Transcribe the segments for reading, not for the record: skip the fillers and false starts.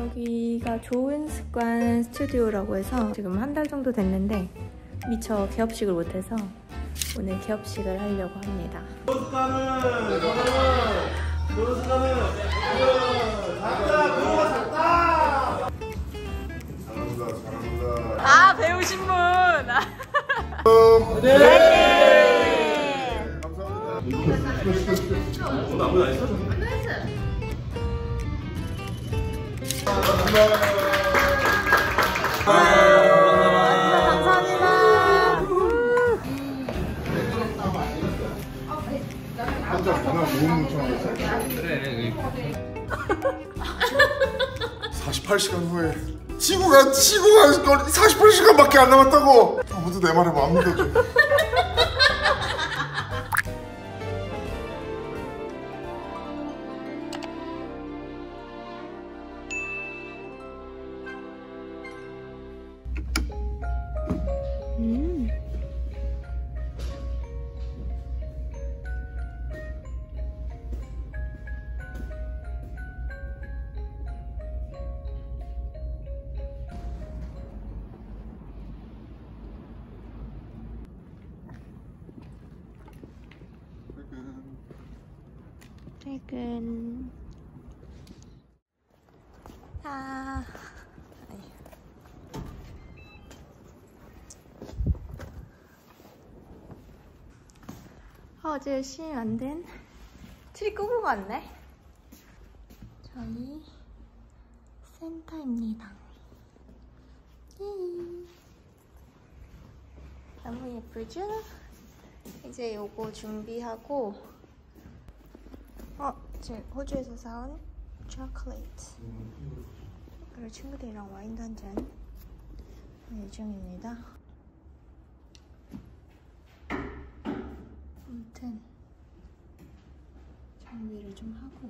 여기가 좋은 습관 스튜디오라고 해서 지금 한 달 정도 됐는데 미처 개업식을 못해서 오늘 개업식을 하려고 합니다. 좋은 습관은 작다! 그거가 작다! 잘한다. 아, 배우신 분! 네! 감사합니다. 아무도 안 했어? 감사합니다. 혼자 전화 모음 요청하셨어? 그래. 48시간 후에 지구가 48시간밖에 안 남았다고. 아무도 내 말에 안 믿어줘. 퇴근. 어제 시행 안 된 트리 끄고 갔네. 저희 센터입니다. 너무 예쁘죠? 이제 요거 준비하고 지금 호주에서 사온 초콜릿 그리고 친구들이랑 와인도 한잔 예정입니다. 아무튼 준비를 좀 하고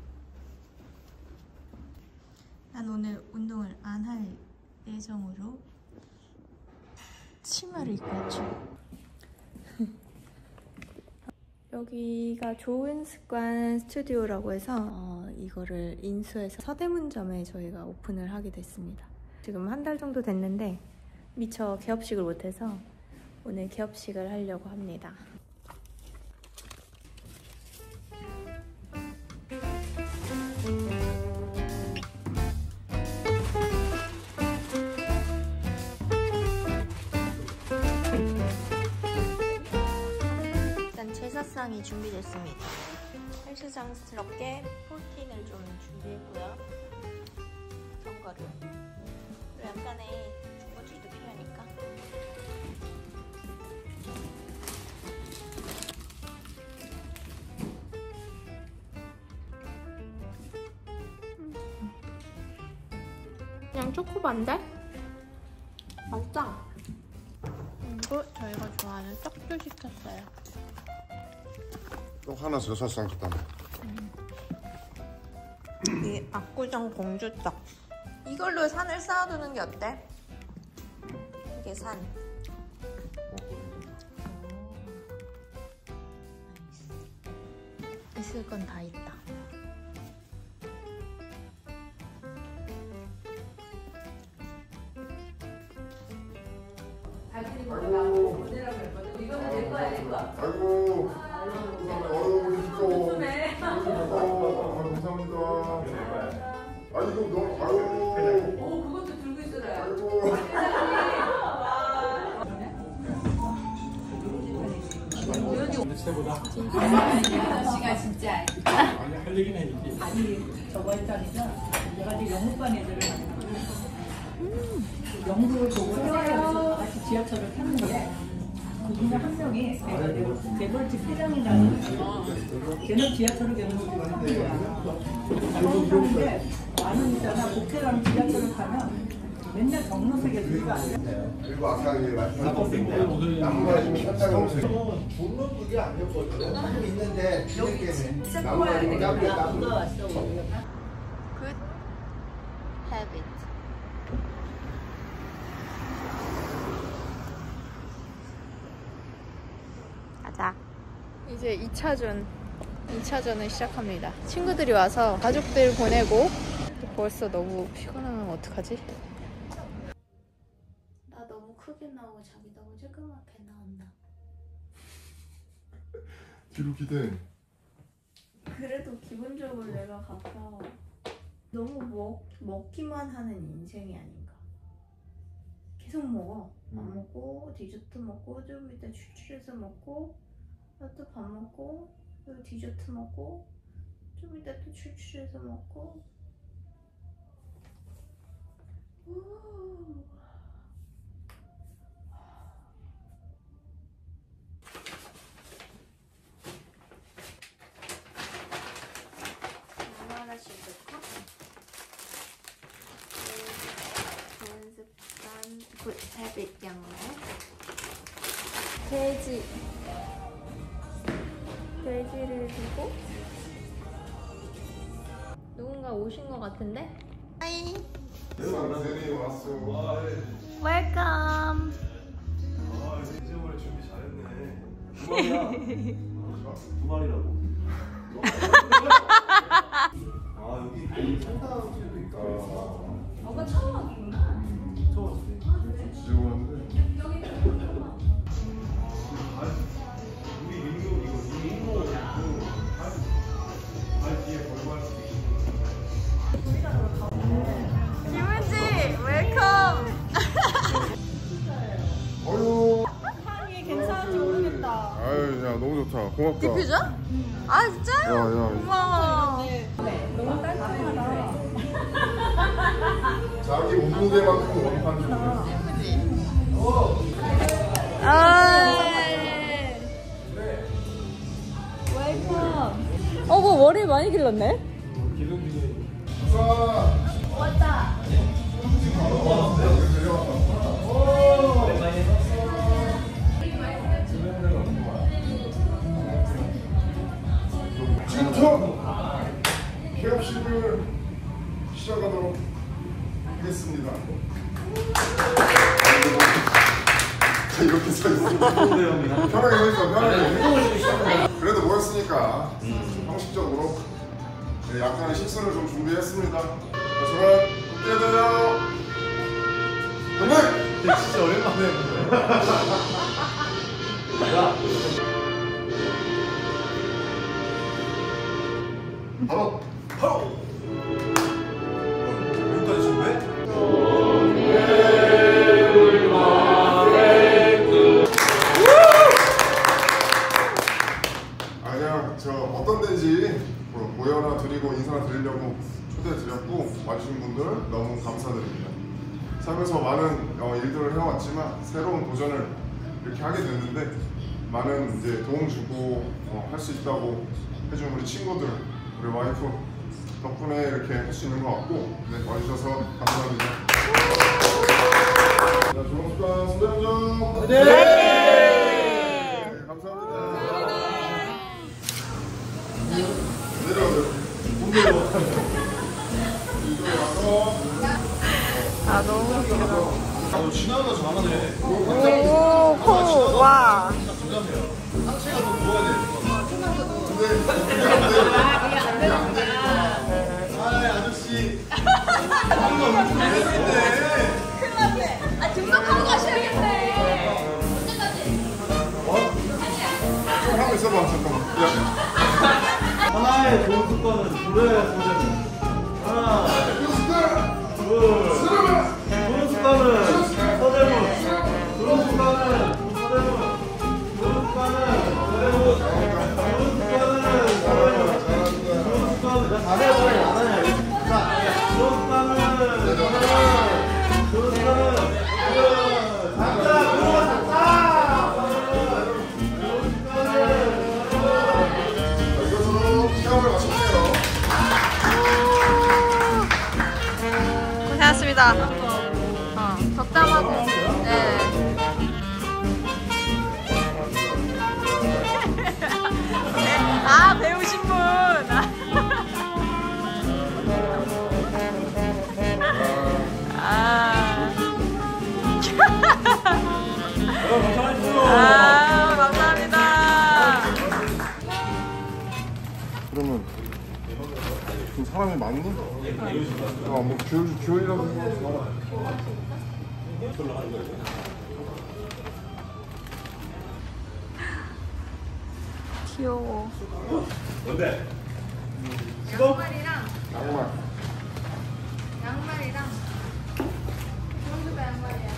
난 오늘 운동을 안 할 예정으로 치마를 입고 왔죠. 여기가 좋은 습관 스튜디오라고 해서 이거를 인수해서 서대문점에 저희가 오픈을 하게 됐습니다. 지금 한 달 정도 됐는데 미처 개업식을 못해서 오늘 개업식을 하려고 합니다. 제사상이 준비됐습니다. 헬스장스럽게 프로틴을 좀 준비했고요. 견과류. 그리고 약간의 군것질도 필요하니까. 그냥 초코바인데? 맛있다. 그리고 저희가 좋아하는 떡도 시켰어요. 또 하나 제사상 갖다 놔. 이 압구정 공주떡. 이걸로 산을 쌓아두는 게 어때? 이게 산. 있을 건 다 있다. 아이고. 이거는 내 거야, 내 거. 아이고. 우리 진짜. 감사합니다. 아 이거 너무 아유. 오, 그것도 들고 있어라. 아이고. 시가 진짜. 아니 할 얘기는 해야지. 아니 저거 했다니까 내가 이제 영국반 애들을 영국을 보고 해외에서 같이 지하철을 탔는데 그중에 한 명이 데벌트 회장이라는 걔는 지하철을 영국으로 가는 거야. 처음 타는데 나는 있잖아 국회랑 지하철을 타면 맨날 경로석에 들고 앉아. 그리고 아까 말씀하신 나무가지고 현장을 주는 그게 아니었거든요. 조금 있는데 진짜 나무 뽑아야 가지고 되겠다. 나무 Good habit. 가자. 이제 2차전을 시작합니다. 친구들이 와서 가족들 보내고 벌써 너무 피곤하면 어떡하지? 나 너무 크게 나오고 자기 너무 조그맣게 나온다. 뒤로 기대. 그래도 기본적으로 내가 가까워. 너무 먹기만 하는 인생이 아닌가. 계속 먹어. 밥 먹고 디저트 먹고 좀 이따 출출해서 먹고 또 밥 먹고 또 디저트 먹고 좀 이따 또 출출해서 먹고. 하나씩 넣고 좋은 습관 good habit 양말 돼지를 두고 누군가 오신 것 같은데? 하이 선생님 왔어. 웰컴. 이제머리 준비 잘했네. 두 마리야. 두 마리라고. 아 여기 상담실도 있다. 너가 처음 왔구나. 처음 왔네. 지금 왔는데. 우리 민규 이거 민규 발 뒤에 걸고 할 수도 있어. 김은지 웰컴. 어유. 향이 괜찮은지 모르겠다. 아유, 야 너무 좋다. 고맙다. 디퓨저? 아 진짜요? 야, 야. 고마워. 너무 깔끔하다. 자기 몸무게만큼 원판 주네. 웰컴. 뭐 머리 많이 길렀네? 왔다. 지금부터 개업식을 시작하도록 하겠습니다. 이렇게 서 있습니다. 편하게 서 있어, 편하게. 그래도 모였으니까 형식적으로 약간의 식사를 좀 준비했습니다. 저는 웃게 돼요. 형님! 진짜 오랜만에 했는데. 바로! 여기까지 준비해? 아니야, 저 어떤 데인지 모여나 드리고 인사나 드리려고 초대드렸고 와주신 분들 너무 감사드립니다. 살면서 많은 일들을 해왔지만 새로운 도전을 이렇게 하게 됐는데 많은 이제 도움 주고 할 수 있다고 해준 우리 친구들, 우리 와이프 덕분에 이렇게 할 수 있는 것 같고 와주셔서 감사합니다. 자, 좋은 습관 손대문정. 네. 감사합니다. 아 너무 웃기다. 너 지나가다 잘하네. 오, 코, 와. 상체가 더 누워야 돼. 아 아저씨. 큰일 났네. 아 등록하고 가셔야겠네. 좀 하고 있어봐, 잠깐만. 하나의 좋은 습관은 노래 소재입니다. 하나, 둘. 좋은 습관은 서대문. 좋은 습관은 서대문. 좋은 습관은 서대문. 좋은 습관은 서대문. 좋은 습관은 나 잘해야 안 하냐? 자, 좋은 습관은 서대문. 좋은 습관은 작다. 그거가 작다. 좋은 습관은 이것으로 시험을 마칠게요. 고생하셨습니다. 적당하고. 네. 아 배우신 분. 감사합니다. 그러면 지금 사람이 많니? 뭐 기울이라도 해봐. 귀여워. 뭔데? 양말이랑 양말. 양말이랑 좋은 양말이야.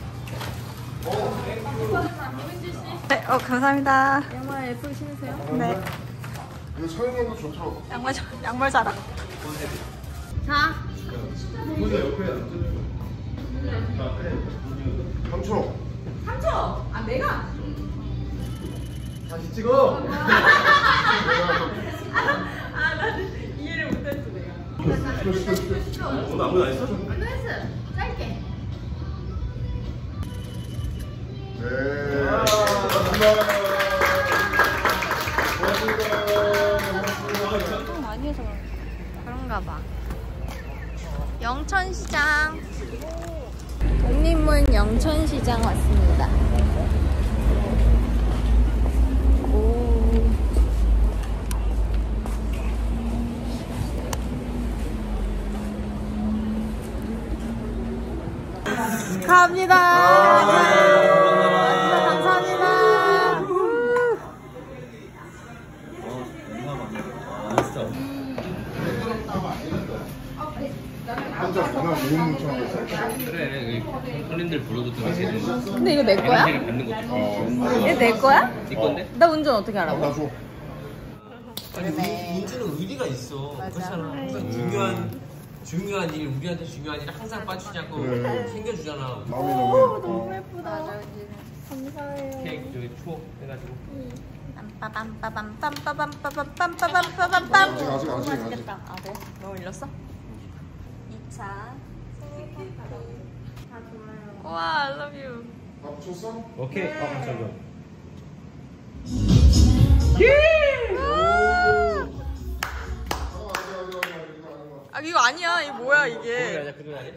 네, 감사합니다. 양말 예쁘게 신으세요. 네. 이거 천연염도 좋더라고. 양말 사라. 자. 3초. 3초. 아 내가. 다시 찍어. 나는 이해를 못했어 내가. 오늘 아무도 안 했어? 안 했어. 짧게. 네. 좀 많이 해서 그런가 봐. 영천시장. 독립문 영천시장 왔습니다. 오. 갑니다. 감사합니다. 한자 문화 모임 뭉쳐하고 있어. 그래, 손님들 불러줬더니 제일 근데 이거 내 거야? 받는 것도 이거 내 거야? 네 건데? 나 운전 어떻게 알아? 나 줘. 아니 운전은 의리가 있어. 그렇잖아. 항상 중요한 일, 우리한테 중요한 일 항상 빠지지 않고 그래. 챙겨주잖아. 마음이 너무 예쁘다. 감사해요. 케이크 저기 추억 해가지고 빰빰빰빰빰빰빰빰빰빰빰빰빰빰빰. 아직. 맛있겠다. 아 그래? 너무 일렀어? 2차 생일 케이크. 다 좋아요. 와, I love you. 다 붙였어? 오케이. 잠깐. 아 이거 아니야. 이거 뭐야 이게?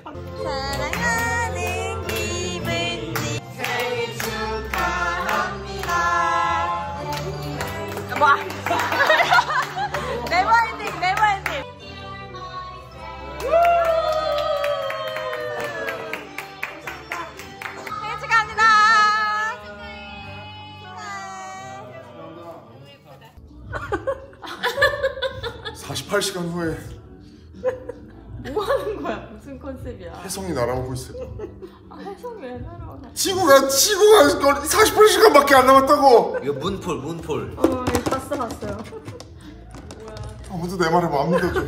사랑하는 김은지 생일 축하합니다. 뭐? 네버엔딩. 생일 축하합니다. 48시간 후에 뭐 하는 거야? 무슨 컨셉이야? 혜성이 날아오고 있어. 아, 혜성이 왜 날아와? 지구가 48시간밖에 안 남았다고. 이거 문폴. 봤어요. 아무도 내 말에 안 믿어줘.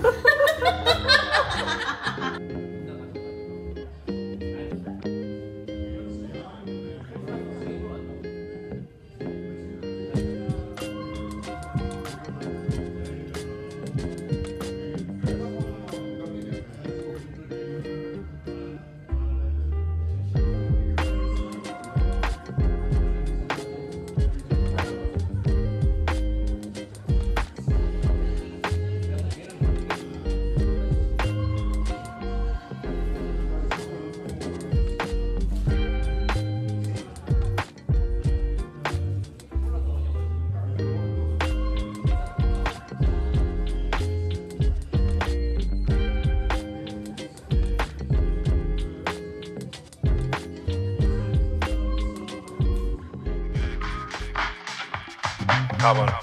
Come on.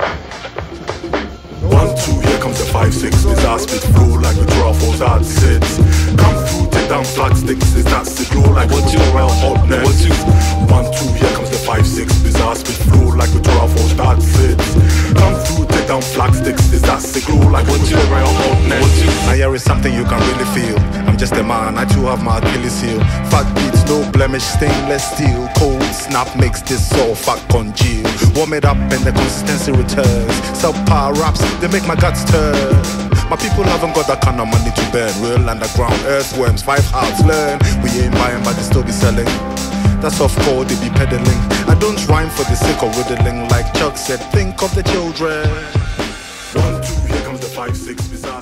1, 2, here comes the 5, 6. This ass spit flow like the draw falls out 6. Come through, take down flag sticks. This ass spit flow like what you around hotness. 1, 2, here comes the 5, 6. This ass spit flow like the draw falls out 6. Come through, take down flag sticks. This ass spit flow like what you around hotness. Now here is something you can really feel. I'm just a man, I too have my Achilles heel. Fat beats, no blemish, stainless steel. Cold snap makes this all fat congeal. Warm it up and the consistency returns. Subpar raps, they make my guts turn. My people haven't got that kind of money to burn. Real underground earthworms, 5 hearts learn. We ain't buying but they still be selling. That's off code, they be peddling. I don't rhyme for the sake of riddling. Like Chuck said, think of the children. 1, 2, here comes the 5, 6 bizarre.